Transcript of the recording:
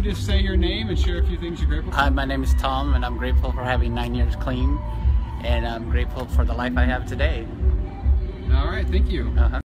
just say your name and share a few things you're grateful for? Hi, my name is Tom, and I'm grateful for having 9 years clean, and I'm grateful for the life I have today. All right, thank you.